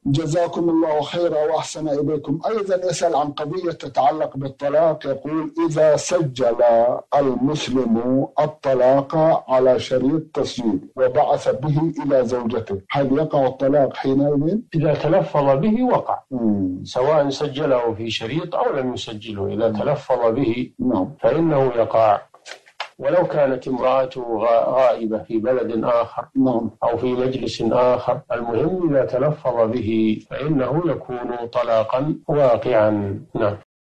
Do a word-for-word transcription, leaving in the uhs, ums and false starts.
جزاكم الله خيرا وأحسن إليكم. أيضا يسأل عن قضية تتعلق بالطلاق، يقول: إذا سجل المسلم الطلاق على شريط تسجيل وبعث به إلى زوجته، هل يقع الطلاق حينئذ؟ إذا تلفظ به وقع، مم. سواء سجله في شريط أو لم يسجله، إذا مم. تلفظ به مم. فإنه يقع، ولو كانت امرأته غائبة في بلد آخر نعم. أو في مجلس آخر، المهم إذا تلفظ به فإنه يكون طلاقا واقعا. نعم.